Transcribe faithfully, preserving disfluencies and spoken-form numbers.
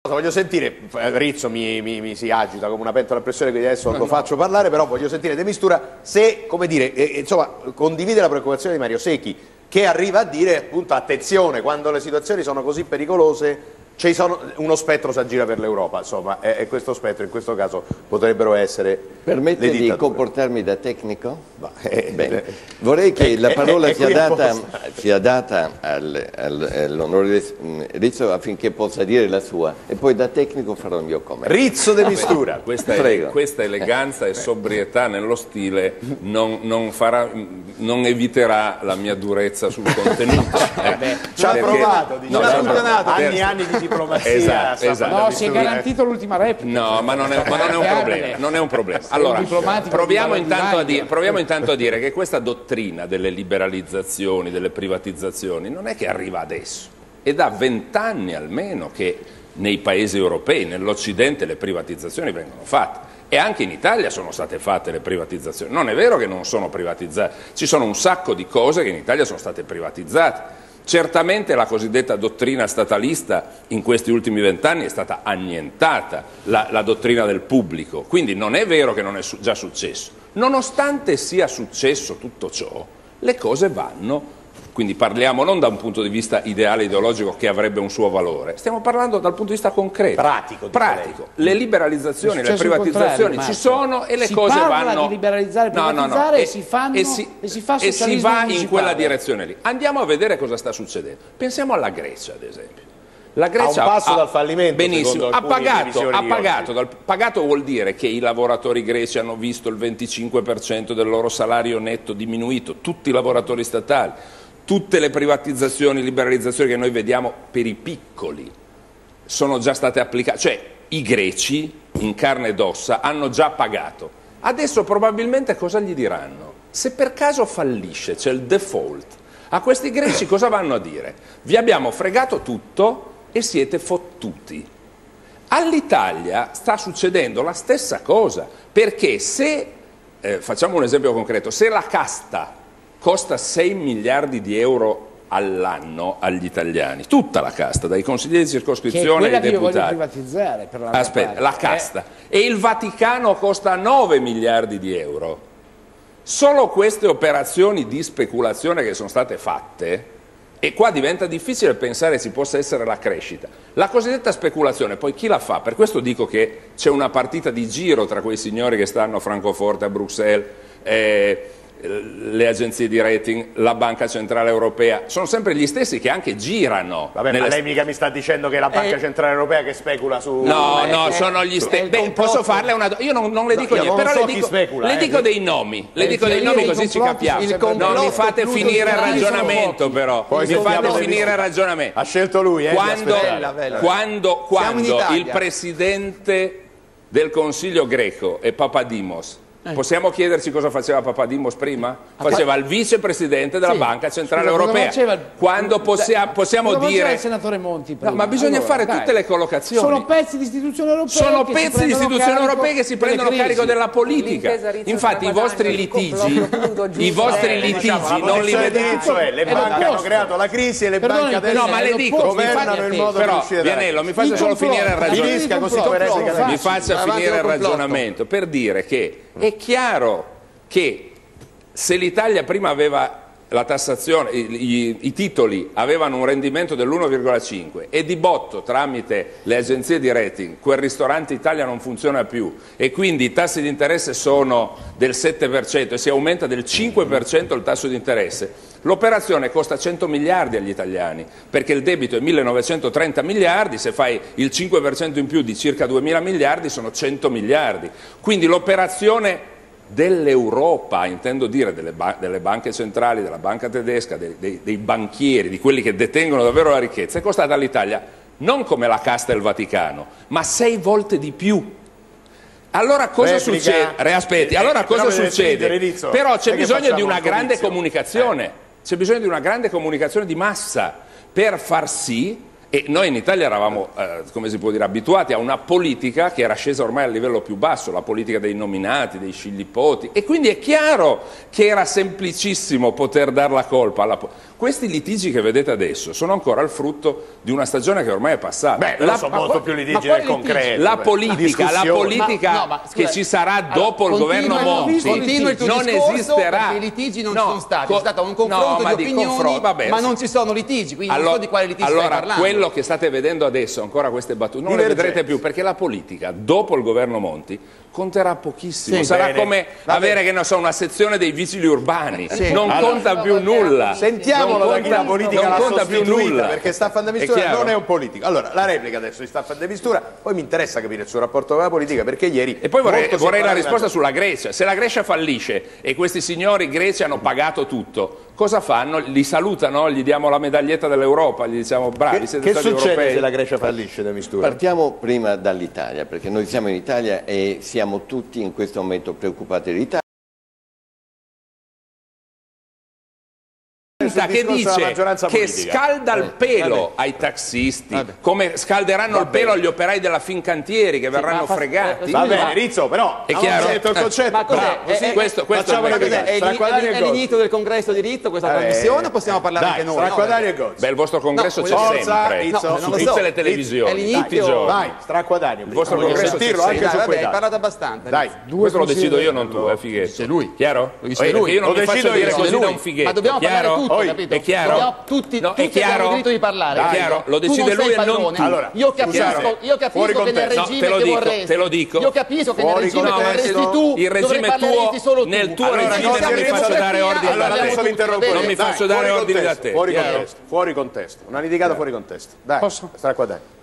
Voglio sentire, Rizzo mi, mi, mi si agita come una pentola a pressione, quindi adesso no, lo no. faccio parlare, però voglio sentire De Mistura se, come dire, eh, insomma, condivide la preoccupazione di Mario Secchi, che arriva a dire appunto attenzione, quando le situazioni sono così pericolose ci sono, uno spettro si aggira per l'Europa, insomma, e, e questo spettro in questo caso potrebbero essere Permette le di comportarmi da tecnico? Ma, eh, Bene. Vorrei che eh, la parola eh, sia, data, sia data al, al, all'onorevole Rizzo affinché possa dire la sua e poi da tecnico farò il mio commento. Rizzo De Mistura. Questa, è, questa eleganza e sobrietà nello stile non, non, farà, non eviterà la mia durezza sul contenuto. Eh, beh, ci ha provato, no, ha funzionato, anni e anni di diplomazia. Esatto, esatto. No, si è garantito l'ultima replica. No, ma non è, ma non è un problema. Non è un problema. Allora, proviamo intanto, a dire, proviamo intanto a dire che questa dottrina delle liberalizzazioni, delle privatizzazioni, non è che arriva adesso. È da vent'anni almeno che nei paesi europei, nell'Occidente, le privatizzazioni vengono fatte. E anche in Italia sono state fatte le privatizzazioni. Non è vero che non sono privatizzate. Ci sono un sacco di cose che in Italia sono state privatizzate. Certamente la cosiddetta dottrina statalista in questi ultimi vent'anni è stata annientata, la, la dottrina del pubblico, quindi non è vero che non è su, già successo. Nonostante sia successo tutto ciò, le cose vanno, quindi parliamo non da un punto di vista ideale ideologico che avrebbe un suo valore, stiamo parlando dal punto di vista concreto, pratico. pratico. Le liberalizzazioni, le privatizzazioni ci sono e le si cose vanno... Si parla di liberalizzare e privatizzare no, no, no. e, e, si fanno, e, si, e si fa e si va in municipale. quella direzione lì. Andiamo a vedere cosa sta succedendo. Pensiamo alla Grecia, ad esempio. La Grecia a un passo ha, dal fallimento, benissimo, ha pagato, ha pagato, dal, pagato vuol dire che i lavoratori greci hanno visto il venticinque per cento del loro salario netto diminuito, tutti i lavoratori statali, tutte le privatizzazioni, liberalizzazioni che noi vediamo per i piccoli sono già state applicate, cioè i greci in carne ed ossa hanno già pagato. Adesso probabilmente cosa gli diranno? Se per caso fallisce, c'è il default, a questi greci cosa vanno a dire? Vi abbiamo fregato tutto e siete fottuti. All'Italia sta succedendo la stessa cosa, perché se, eh, facciamo un esempio concreto, se la casta costa sei miliardi di euro all'anno agli italiani, tutta la casta, dai consiglieri di circoscrizione ai deputati. Che è quella che io voglio privatizzare, per la Aspetta, parte. la casta. Eh. E il Vaticano costa nove miliardi di euro. Solo queste operazioni di speculazione che sono state fatte, e qua diventa difficile pensare ci possa essere la crescita. La cosiddetta speculazione, poi chi la fa? Per questo dico che c'è una partita di giro tra quei signori che stanno a Francoforte, a Bruxelles, eh, le agenzie di rating, la Banca Centrale Europea, sono sempre gli stessi che anche girano. Vabbè, nelle... ma lei mica mi sta dicendo che è la Banca eh... Centrale Europea che specula su... No, no, eh, sono gli stessi. Beh, posso farle una... Io non, non le dico no, niente, però so le dico, specula, le eh. dico dei nomi, le dico dei nomi così ci capiamo. Non mi fate finire il ragionamento però, poi mi fate finire il ragionamento. Ha scelto lui, eh? Quando, quando, quando il Presidente del Consiglio greco è Papadimos, possiamo chiederci cosa faceva Papadimos prima? Faceva il vicepresidente della sì. Banca Centrale Scusa, Europea. Faceva... Quando possiamo, possiamo cosa dire... il senatore Monti prima? No, ma bisogna allora, fare dai. tutte le collocazioni. Sono pezzi di istituzioni europee. Sono pezzi di istituzioni europee che si prendono carico della politica. Infatti i vostri litigi, i vostri litigi non li vedete. Le banche hanno creato la crisi e le banche adesso no, ma le dico, però Vianello mi faccia solo finire il ragionamento. Mi faccia finire il ragionamento per dire che è chiaro che se l'Italia prima aveva la tassazione, i, i, i titoli avevano un rendimento dell'uno virgola cinque e di botto tramite le agenzie di rating quel ristorante Italia non funziona più e quindi i tassi di interesse sono del sette per cento e si aumenta del cinque per cento il tasso di interesse, l'operazione costa cento miliardi agli italiani perché il debito è millenovecentotrenta miliardi, se fai il cinque per cento in più di circa duemila miliardi sono cento miliardi, quindi l'operazione dell'Europa, intendo dire delle, ba delle banche centrali, della banca tedesca, dei, dei, dei banchieri, di quelli che detengono davvero la ricchezza, è costata all'Italia non come la casta del Vaticano, ma sei volte di più. Allora cosa Replica. succede? Aspetti, allora cosa succede? Però c'è bisogno di una grande comunicazione, c'è bisogno di una grande comunicazione di massa per far sì E noi in Italia eravamo, eh, come si può dire, abituati a una politica che era scesa ormai al livello più basso, la politica dei nominati, dei scillipoti, e quindi è chiaro che era semplicissimo poter dar la colpa alla politica. Questi litigi che vedete adesso sono ancora il frutto di una stagione che ormai è passata. Beh, la, sono molto più litigi del concreto. La politica, la politica ma, no, ma, scusa, che ci sarà dopo allora, il governo Monti continua il tuo non discorso, esisterà. I litigi non no, ci sono stati, c'è stato un confronto no, di opinioni, di confronto, vabbè, ma non ci sono litigi, quindi allora, non so di quale litigi allora, stai parlando. Quello che state vedendo adesso, ancora queste battute, non le vedrete più, perché la politica, dopo il governo Monti, conterà pochissimo. Sì, sarà bene. come Va avere, bene. che non so, una sezione dei vigili urbani. Sì. Non allora, conta più nulla. Sentiamolo da chi la politica l'ha sostituita, perché Staffan De Mistura non è un politico. Allora, la replica adesso di Staffan De Mistura, poi mi interessa capire il suo rapporto con la politica, perché ieri... E poi vorrei, vorrei la risposta sulla Grecia. Se la Grecia fallisce e questi signori greci hanno pagato tutto, cosa fanno? Li salutano, gli diamo la medaglietta dell'Europa, gli diciamo bravi, che, siete che stati succede europei. se la Grecia fallisce, De Mistura? Partiamo prima dall'Italia, perché noi siamo in Italia e siamo tutti in questo momento preoccupati dell'Italia. Che dice che scalda il pelo ai taxisti, Vabbè. come scalderanno Va il pelo bene. agli operai della Fincantieri che verranno sì, fregati. Va bene, Rizzo, però è chiaro? detto il concetto. Ma cos'è? Bravo, sì, è, questo, questo è, è, è l'inizio del congresso di Rizzo questa eh, trasmissione, possiamo parlare dai, anche noi? Stracquadari e Gozzi. Beh, il vostro congresso no, c'è forza, sempre, Rizzo, no, su non tutte so. le televisioni. È tutti i giorni. Vai, Stracquadari. Il vostro congresso c'è sentirlo anche sempre. su quei Hai dati. parlato abbastanza. Dai, questo lo decido io, non tu, è Fighetto. Dice lui. Chiaro? Lo dice lui. Io non Lo mi faccio decido dire io. così da un Ma Fighetto. dobbiamo parlare tutto, capito? È chiaro? Dobbiamo tutti, No, tutti è chiaro? abbiamo il diritto di parlare. È chiaro? Lo decide lui e non tu. Allora, io capisco, io capisco che nel No, regime te lo che dico, vorresti, te lo dico. io capisco che nel Fuori regime che contesto. vorresti tu, Il regime tuo, solo tu. nel tuo Allora, regime non non mi faccio dare ordini. Allora adesso l'interrompo. Non mi faccio dare ordini da te. Fuori contesto, fuori contesto. Una litigata fuori contesto. Dai, Posso? Stracquadari.